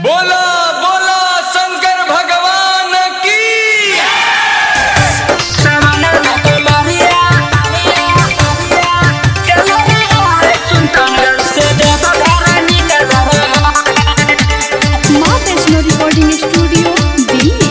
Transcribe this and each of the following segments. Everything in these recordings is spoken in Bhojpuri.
बोला बोला शंकर भगवान की। माँ वैष्णो रिकॉर्डिंग स्टूडियो दिल्ली।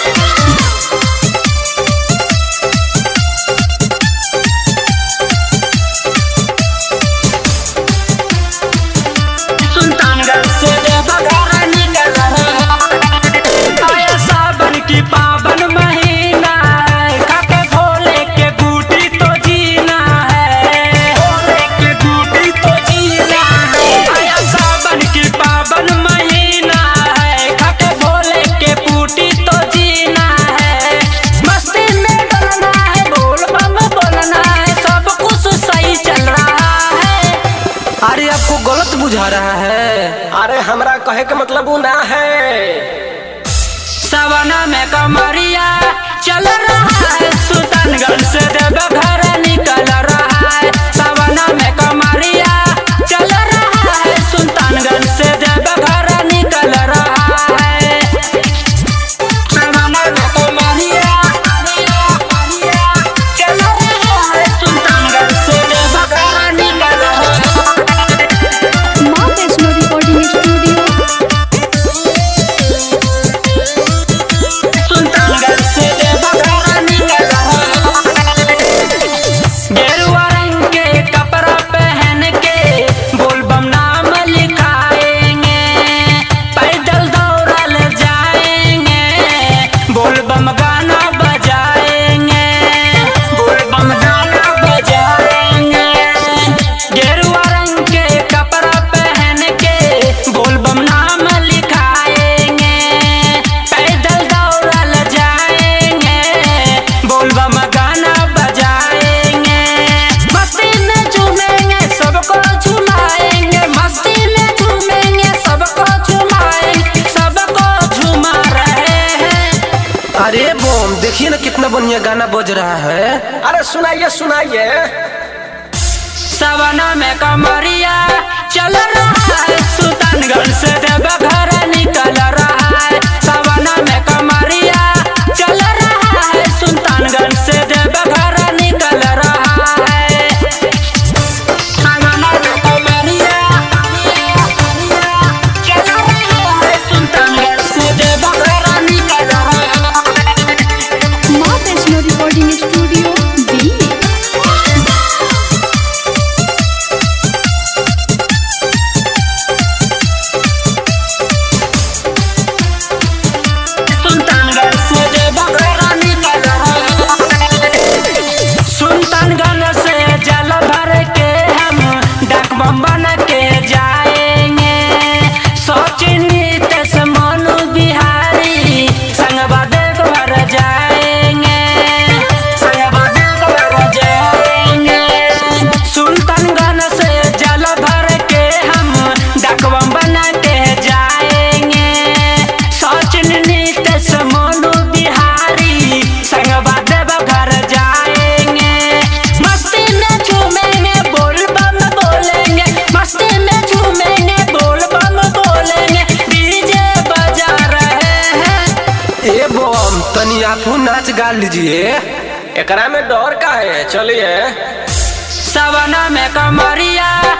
सुल्तानगढ़ से देवघर निकल आया सावन की पावन महीना है, खाके भोले के बूटी तो जीना है, भोले के बूटी तो जीना है। आया सावन की पावन महीना है, खाके भोले के बूटी तो जीना है। मस्ती में डलना है, बोल बम बोलना है, सब कुछ सही चल रहा है। अरे आपको गलत बुझा रहा है। अरे हमरा कहे के मतलब वो ना है। सवना में कमरिया चल रहा है, सुल्तानगढ़ से देवघर निकल रहा है। सवना में कमरिया चल रहा है, सुल्तानगढ़ से देवघर निकल रहा है। सवना में कमरिया चल रहा है, सुल्तानगढ़ से देवघर निकल रहा है। माँ वैष्णो रिकॉर्डिंग स्टूडियो। सुल्तानगढ़ से देवघर निकल रहा है। गेरुआ रंग के कपड़ा पहन के बोल बम नाम लिखाएंगे, पैदल दौड़ल जाएंगे, बोल बम गाना बजाएंगे, बोल बम गाना बजाएंगे। गेरुआ रंग के कपड़ा पहन के बोल बम नाम लिखाएंगे, पैदल दौड़ल जाएंगे, बोल बम गाना बजाएंगे। मस्ती में झूमेंगे, सबको झुमाएंगे, मस्ती में झूमेंगे, सबको झुमाएंगे, सबको झुमा रहे हैं। अरे बम देखिए ना कितना बढ़िया गाना बज रहा है। अरे सुनाइए सुनाइए। सवना में कमरिया चल रहा है, सुल्तानगढ़ से देवघर निकल रहा है। सवना में कमरिया चल रहा है, सुल्तानगढ़ से देवघर निकल रहा है। सवना में कमरिया चल रहा है, सुल्तानगढ़ से देवघर निकल रहा है। माँ वैष्णो रिकॉर्डिंग स्टूडियो दिल्ली। सुल्तानगढ़ से देवघर निकल रहा है। सुल्तानगढ़ से जल भर के हम डाक बम बन के जाएंगे, सोचनी तस मनु बिहारी संगवा देवघर जाएंगे, संगवा देवघर जाएंगे। सुल्तानगढ़ से जल भर के हम डाक बम बन के जाएंगे, सोचनी तस मनु बिहारी संगवा देवघर जाएंगे। मस्ती में झूमेंगे, बोल बम बोलेंगे, मस्ती में झूमेंगे, बोल बम बोलेंगे, डीजे बजा रहे हैं। ए बम तनी आप नाच गा लीजिए। एकरा में डर का है, चलिए। सवना में कमरिया